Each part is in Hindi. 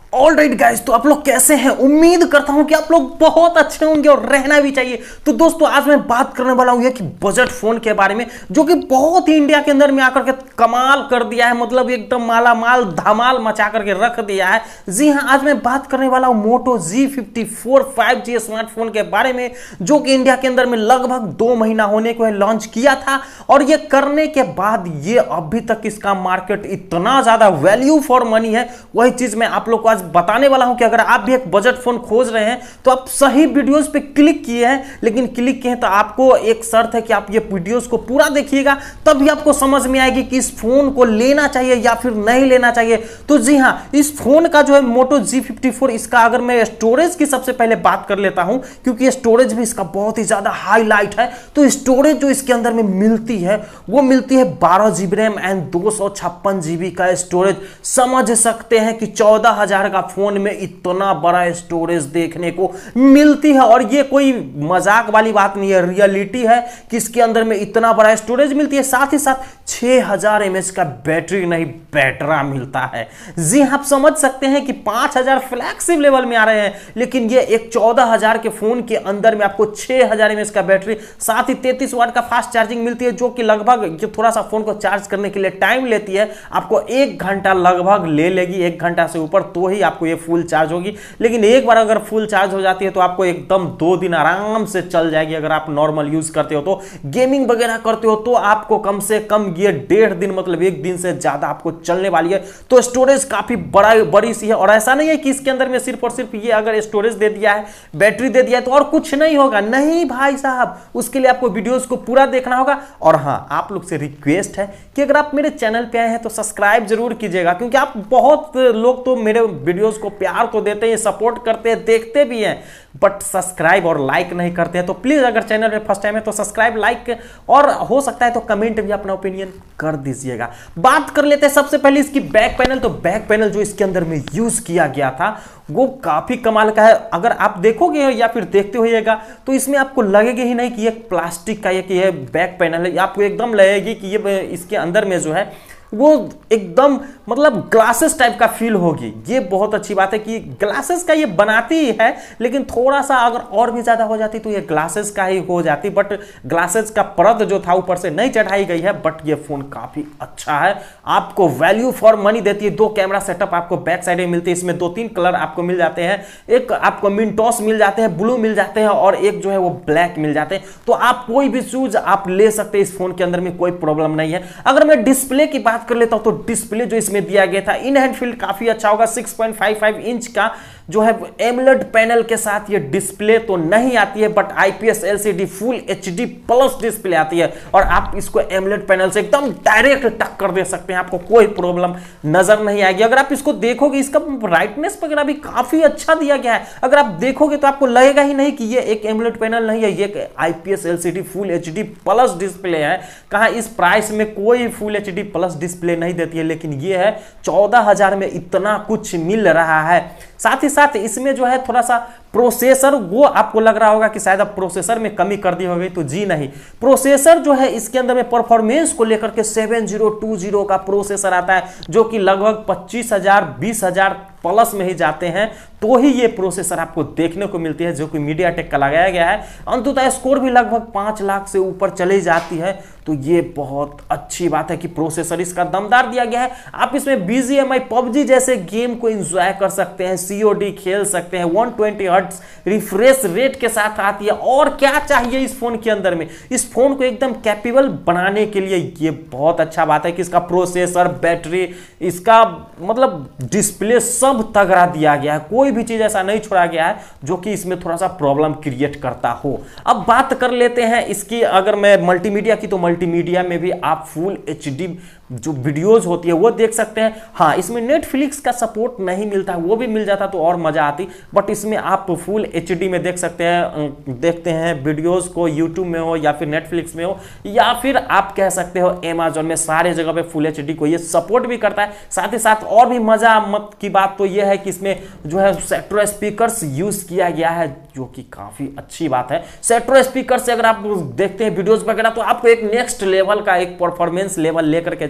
ऑलराइट गाइस, तो आप लोग कैसे हैं? उम्मीद करता हूं कि आप लोग बहुत अच्छे होंगे और रहना भी चाहिए। तो दोस्तों आज मैं बात करने वाला हूं कि बजट फोन के बारे में, जो कि बहुत ही इंडिया के अंदर में आकर के कमाल कर दिया है, मतलब एकदम माला माल धमाल मचा करके रख दिया है। जी हां, आज मैं बात करने वाला हूं मोटो G54 5G स्मार्टफोन के बारे में, जो कि इंडिया के अंदर में लगभग 2 महीना होने को लॉन्च किया था। और ये करने के बाद ये अभी तक इसका मार्केट इतना ज्यादा वैल्यू फॉर मनी है। वही चीज मैं आप लोग को आज बताने वाला हूं कि अगर आप भी एक बजट फोन खोज रहे हैं तो आप सही वीडियोस पे क्लिक किए हैं, लेकिन क्लिक किए हैं तो आपको एक शर्त है कि आप ये वीडियोस को पूरा देखिएगा, तभी आपको समझ में आएगी कि इस फोन को लेना चाहिए या फिर नहीं लेना चाहिए। तो जी हां, इस फोन का जो है मोटो G54, इसका अगर मैं स्टोरेज की सबसे पहले बात कर लेता हूं, क्योंकि स्टोरेज भी इसका बहुत ही ज्यादा हाईलाइट है। तो स्टोरेज जो इसके अंदर में मिलती है वो मिलती है 12 GB रैम एंड 256 GB का स्टोरेज। समझ सकते हैं कि 14,000 का फोन में इतना बड़ा स्टोरेज देखने को मिलती है। और ये कोई मजाक वाली बात नहीं है, रियलिटी है कि इसके अंदर में इतना बड़ा स्टोरेज मिलती है। साथ ही साथ 6000 mAh का बैटरी नहीं बैटरा मिलता है। जी आप समझ सकते हैं कि 5000 फ्लैगशिप लेवल में आ रहे हैं, लेकिन ये एक 14,000 के फोन के अंदर में आपको 6000 mAh का बैटरी, साथ ही 33 वाट का फास्ट चार्जिंग मिलती है, जो कि लगभग थोड़ा सा फोन को चार्ज करने के लिए टाइम लेती है। आपको 1 घंटा लगभग ले लेगी, 1 घंटा से ऊपर तो ही आपको ये फुल चार्ज होगी। लेकिन एक बार अगर फुल चार्ज हो जाती है तो आपको एकदम 2 दिन आराम से चल जाएगी। अगर आप नॉर्मल यूज करते हो तो, गेमिंग वगैरह करते हो तो आपको कम से कम ये 1.5 दिन, मतलब 1 दिन से ज्यादा आपको चलने वाली है। तो स्टोरेज काफी बड़ी सी है। और ऐसा नहीं है कि इसके अंदर में सिर्फ और सिर्फ ये अगर स्टोरेज दे दिया है, बैटरी दे दिया है तो और कुछ नहीं होगा। नहीं भाई साहब, उसके लिए आपको वीडियोस को पूरा देखना होगा। और हां, आप लोग से रिक्वेस्ट है कि अगर आप मेरे चैनल पे आए हैं तो सब्सक्राइब जरूर कीजिएगा, क्योंकि आप बहुत लोग तो मेरे वीडियोस को प्यार तो देते हैं, सपोर्ट करते हैं, देखते भी हैं, बट सब्सक्राइब और लाइक नहीं करते हैं। तो प्लीज अगर चैनल पे फर्स्ट टाइम है तो सब्सक्राइब, लाइक और हो सकता है तो कमेंट भी अपना ओपिनियन कर दीजिएगा। बात कर लेते हैं सबसे पहले इसकी बैक पैनल। तो बैक पैनल जो इसके अंदर में यूज किया गया था वो काफी कमाल का है। अगर आप देखोगे या फिर देखते होइएगा तो इसमें आपको लगेगा ही नहीं कि ये प्लास्टिक का ये बैक पैनल है। आपको एकदम लगेगी कि ये इसके अंदर में जो है वो एकदम मतलब ग्लासेस टाइप का फील होगी। ये बहुत अच्छी बात है कि ग्लासेस का ये बनाती ही है, लेकिन थोड़ा सा अगर और भी ज्यादा हो जाती तो ये ग्लासेस का ही हो जाती, बट ग्लासेस का परत जो था ऊपर से नहीं चढ़ाई गई है। बट ये फोन काफी अच्छा है, आपको वैल्यू फॉर मनी देती है। 2 कैमरा सेटअप आपको बैक साइड में मिलते हैं। इसमें 2-3 कलर आपको मिल जाते हैं, एक आपको मिंटॉस मिल जाते हैं, ब्लू मिल जाते हैं, और एक जो है वो ब्लैक मिल जाते हैं। तो आप कोई भी चूज आप ले सकते हैं, इस फोन के अंदर में कोई प्रॉब्लम नहीं है। अगर मैं डिस्प्ले की बात कर लेता हूं तो डिस्प्ले जो इसमें दिया गया था, इन हैंड फील्ड काफी अच्छा होगा। 6.55 इंच का जो है एमोलेड पैनल के साथ ये डिस्प्ले तो नहीं आती है, but IPS LCD full HD plus display आती है। और आप इसको एमोलेड पैनल से एकदम डायरेक्ट टक्कर दे सकते हैं, आपको कोई प्रॉब्लम नजर नहीं आएगी। अगर आप इसको देखोगे, इसका ब्राइटनेस वगैरह भी काफी अच्छा दिया गया है। अगर आप देखोगे तो आपको लगेगा ही नहीं कि ये एक एमोलेड पैनल नहीं है, ये IPS LCD full HD plus display है। कहां इस प्राइस में कोई फुल HD प्लस डिस्प्ले नहीं देती है, लेकिन ये है 14,000 में इतना कुछ मिल रहा है। साथ ही साथ इसमें जो है थोड़ा सा प्रोसेसर, वो आपको लग रहा होगा कि शायद अब प्रोसेसर में कमी कर दी होगी, तो जी नहीं। प्रोसेसर जो है इसके अंदर में परफॉर्मेंस को लेकर के 7020 का प्रोसेसर आता है, जो कि लगभग 25,000 20,000 प्लस में ही जाते हैं, तो ही ये प्रोसेसर आपको देखने को मिलती है, जो कि मीडियाटेक का लगाया गया है। अंततः स्कोर भी लगभग 5 लाख से ऊपर चली जाती है। तो ये बहुत अच्छी बात है कि प्रोसेसर इसका दमदार दिया गया है। आप इसमें BGMI PUBG जैसे गेम को एंजॉय कर सकते हैं, COD खेल सकते हैं, 120 हर्ट्ज रिफ्रेश रेट के साथ आती है। और क्या चाहिए इस फोन के अंदर में? इस फोन को एकदम कैपेबल बनाने के लिए ये बहुत अच्छा बात है कि इसका प्रोसेसर, बैटरी, इसका मतलब डिस्प्ले सब तगड़ा दिया गया है। कोई भी चीज ऐसा नहीं छोड़ा गया है जो कि इसमें थोड़ा सा प्रॉब्लम क्रिएट करता हो। अब बात कर लेते हैं इसकी, अगर मैं मल्टीमीडिया की, तो मल्टीमीडिया में भी आप फुल HD जो वीडियोज होती है वो देख सकते हैं। हाँ, इसमें नेटफ्लिक्स का सपोर्ट नहीं मिलता, वो भी मिल जाता तो और मजा आती, बट इसमें आप फुल HD में देख सकते हैं, देखते हैं वीडियोज को, यूट्यूब में हो या फिर नेटफ्लिक्स में हो, या फिर आप कह सकते हो Amazon में, सारे जगह पे फुल HD को ये सपोर्ट भी करता है। साथ ही साथ और भी मजा मत की बात तो ये है कि इसमें जो है सेट्रो स्पीकर्स यूज किया गया है, जो कि काफी अच्छी बात है। सेट्रो स्पीकर से अगर आप देखते हैं वीडियोज वगैरह तो आपको एक नेक्स्ट लेवल का एक परफॉर्मेंस लेवल लेकर के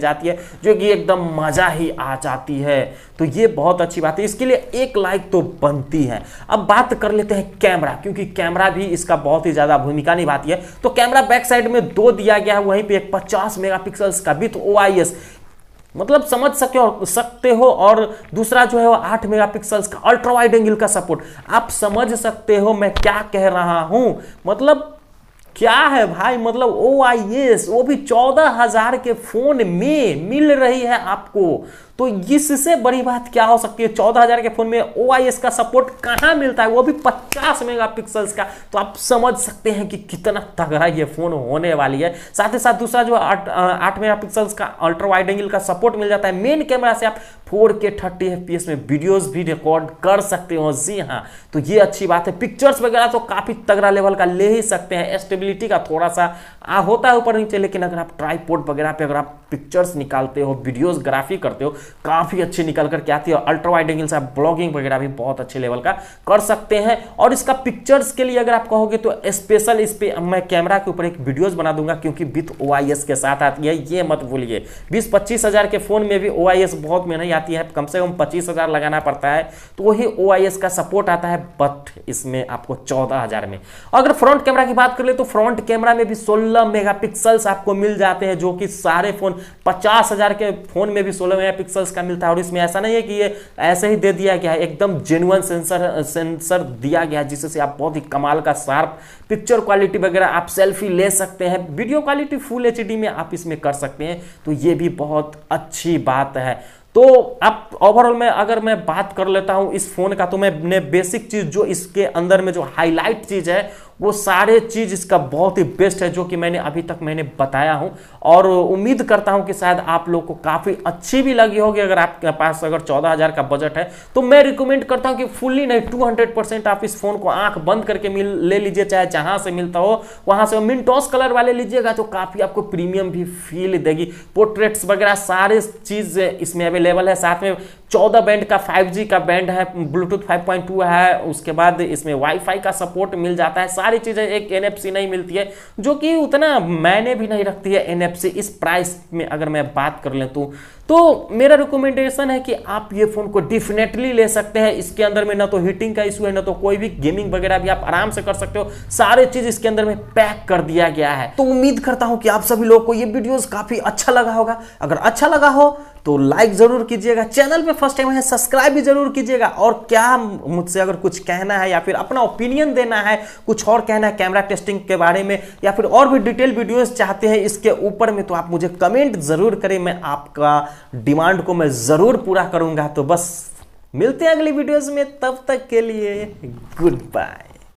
जाती है, जो कि एकदम मजा ही आ जाती है। तो ये बहुत अच्छी बात है, इसके लिए एक लाइक तो बनती है। अब बात कर लेते हैं कैमरा, क्योंकि कैमरा भी इसका बहुत ही ज्यादा भूमिका निभाती है। तो कैमरा बैक साइड में 2 दिया गया है, वहीं पे एक 50 मेगापिक्सल्स का विथ OIS, मतलब समझ सकते हो, और दूसरा जो है वो 8 मेगापिक्सल्स का अल्ट्रा वाइड एंगल का सपोर्ट। आप समझ सकते हो मैं क्या कह रहा हूं, मतलब क्या है भाई, मतलब OIS वो भी 14,000 के फोन में मिल रही है आपको। तो इससे बड़ी बात क्या हो सकती है, 14,000 के फोन में OIS का सपोर्ट कहां मिलता है, वो भी 50 मेगापिक्सल्स का। तो आप समझ सकते हैं कि कितना तगड़ा ये फोन होने वाली है। साथ ही साथ दूसरा जो 8 मेगापिक्सल्स का अल्ट्रा वाइड एंगल का सपोर्ट मिल जाता है। मेन कैमरा से आप 4K 30 FPS में वीडियोस भी रिकॉर्ड कर सकते हो। जी हाँ, तो ये अच्छी बात है। पिक्चर्स वगैरह तो काफी तगड़ा लेवल का ले ही सकते हैं। स्टेबिलिटी का थोड़ा सा होता है ऊपर नीचे, लेकिन अगर आप ट्राइपॉड वगैरह पे अगर आप पिक्चर्स निकालते हो, वीडियोग्राफी करते हो, काफी अच्छी निकल करके आती है। अल्ट्रा वाइड एंगल से आप ब्लॉगिंग वगैरह भी बहुत अच्छे लेवल का कर सकते हैं। और इसका पिक्चर्स के लिए अगर आप कहोगे तो स्पेशल इस पे मैं कैमरा के ऊपर एक वीडियोस बना दूंगा, क्योंकि विथ OIS के साथ आती है, ये मत भूलिए। 20-25 हजार के फोन में भी OIS बहुत महंगी आती है, कम से कम 25,000 लगाना पड़ता है, तो वही OIS का सपोर्ट आता है। बट इसमें आपको 14,000 में। अगर फ्रंट कैमरा की बात कर ले तो फ्रंट कैमरा में भी 16 मेगापिक्सल्स आपको मिल जाते हैं, जो कि सारे फोन 50,000 के फोन में भी 16 मेगापिक्सल्स का मिलता है। और इसमें ऐसा नहीं है कि ये ऐसे ही दे दिया गया है, एकदम जेन्युइन सेंसर दिया गया है, जिससे आप बहुत ही कमाल का शार्प पिक्चर क्वालिटी वगैरह आप सेल्फी ले सकते हैं। वीडियो क्वालिटी फुल HD में आप इसमें कर सकते हैं, तो ये भी बहुत अच्छी बात है। तो अब ओवरऑल में अगर मैं बात कर लेता हूं इस फोन का, तो मैंने बेसिक चीज जो इसके अंदर में जो हाईलाइट चीज है वो सारे चीज इसका बहुत ही बेस्ट है, जो कि मैंने अभी तक बताया हूं। और उम्मीद करता हूं कि शायद आप लोग को काफी अच्छी भी लगी होगी। अगर आपके पास अगर 14,000 का बजट है तो मैं रिकमेंड करता हूं कि फुल्ली नहीं 200% आप इस फोन को आंख बंद करके ले लीजिए, चाहे जहां से मिलता हो वहां से। मिंटोस कलर वाले लीजिएगा तो काफी आपको प्रीमियम भी फील देगी। पोर्ट्रेट्स वगैरह सारे चीज इसमें अवेलेबल है। साथ में 14 बैंड का 5G का बैंड है, ब्लूटूथ 5.2 है, उसके बाद इसमें वाईफाई का सपोर्ट मिल जाता है। सारी चीजें, एक NFC नहीं मिलती है, जो कि उतना मैंने भी नहीं रखती है NFC इस प्राइस में अगर मैं बात कर लें तो मेरा रिकमेंडेशन है कि आप ये फोन को डेफिनेटली ले सकते हैं। इसके अंदर में ना तो हीटिंग का इशू है, ना तो कोई भी गेमिंग वगैरह भी आप आराम से कर सकते हो। सारे चीज इसके अंदर में पैक कर दिया गया है। तो उम्मीद करता हूं कि आप सभी लोगों को ये वीडियोस काफी अच्छा लगा होगा। अगर अच्छा लगा हो तो लाइक जरूर कीजिएगा, चैनल पे फर्स्ट टाइम है सब्सक्राइब भी जरूर कीजिएगा। और क्या मुझसे अगर कुछ कहना है या फिर अपना ओपिनियन देना है, कुछ और कहना है कैमरा टेस्टिंग के बारे में, या फिर और भी डिटेल वीडियोस चाहते हैं इसके ऊपर में, तो आप मुझे कमेंट जरूर करें। मैं आपका डिमांड को मैं जरूर पूरा करूंगा। तो बस मिलते हैं अगली वीडियोस में, तब तक के लिए गुड बाय।